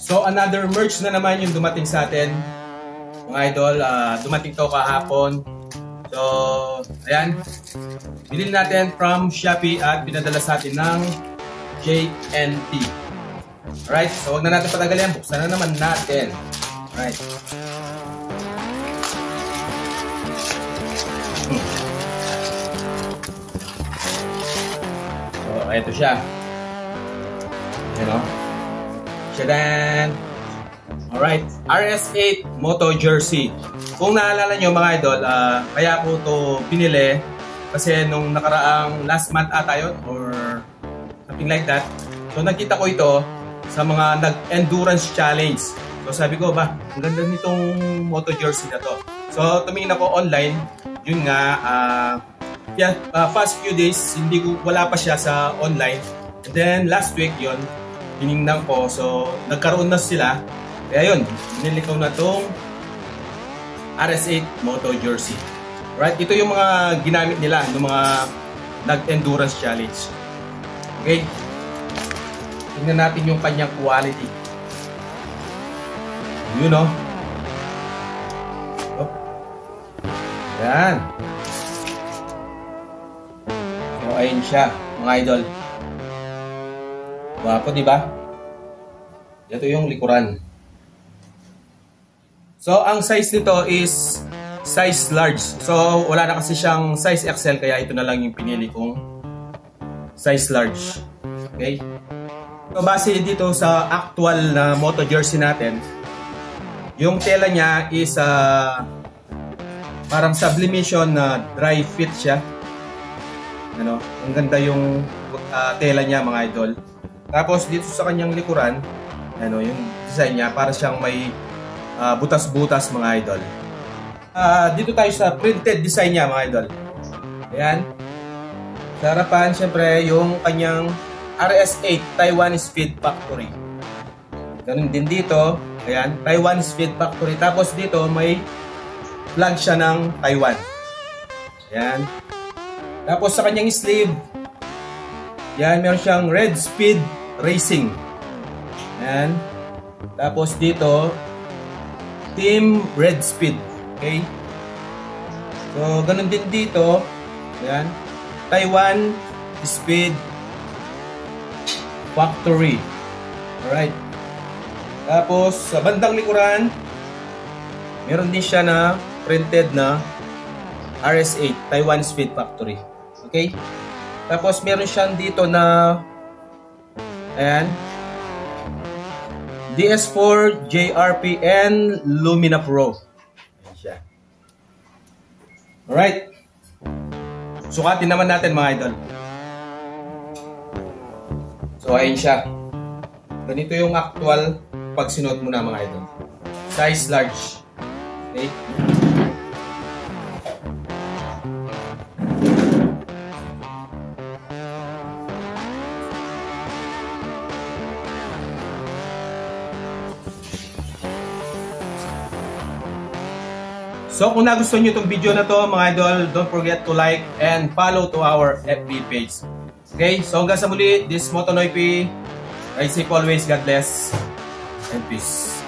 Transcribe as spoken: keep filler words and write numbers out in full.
So another merch na naman yung dumating sa atin. Mga idol, uh, dumating to kahapon. So, ayan. Bilhin natin from Shopee at pinadala sa atin ng J N T. Alright, so wag na natin patagalin. Buksan na naman natin. Alright. Hmm. So, ito siya. Ayan o. Shadan! Alright, R S eight Moto Jersey. Kung naalala nyo mga idol, uh, kaya ko to pinili kasi nung nakaraang last month ata yun or something like that. So nakita ko ito sa mga nag-endurance challenge. So sabi ko ba, ang ganda nitong Moto Jersey na to. So tumingin ako online, yun nga, uh, yeah, uh, past few days, hindi ko, wala pa siya sa online. And then last week yun, hiningnan ko, so nagkaroon na sila. Kaya yun, binili ko na itong R S eight Moto Jersey. Right, ito yung mga ginamit nila ng mga nag-endurance challenge. Okay, tingnan natin yung kanyang quality. Yun o. Oh. Yan. So ayun siya mga idol. Wapo, di ba? Ito yung likuran. So, ang size nito is size large. So, wala na kasi siyang size X L, kaya ito na lang yung pinili kong size large. Okay? So, base dito sa actual na Moto Jersey natin, yung tela niya is uh, parang sublimation na dry fit siya. Ano? Ang ganda yung uh, tela niya mga idol. Tapos dito sa kanyang likuran, ano, yung design niya, para siyang may uh, butas-butas mga idol. Uh, dito tayo sa printed design niya mga idol. Ayan. Sa harapan, syempre, yung kanyang R S eight Taiwan Speed Factory. Ganun din dito. Ayan, Taiwan Speed Factory. Tapos dito, may flag siya ng Taiwan. Ayan. Tapos sa kanyang sleeve, yan, meron siyang Red Speed Racing. Ayan. Tapos dito, Team Red Speed. Okay? So, ganun din dito. Ayan. Taiwan Speed Factory. Alright. Tapos, sa bandang likuran, meron din siya na printed na R S eight Taiwan Speed Factory. Okay? Tapos, meron siyang dito na ayan, D S four J R P N Lumina Pro. Ayan siya. Alright. Sukatin naman natin mga idol. So, ayan siya. Ganito yung actual pag sinuot mo na mga idol. Size large. Okay. So kung nagustuhan nyo itong video na to mga idol, don't forget to like and follow to our F B page. Okay, so hanggang sa muli, this is Moto Noypi. Ride safe always, God bless, and peace.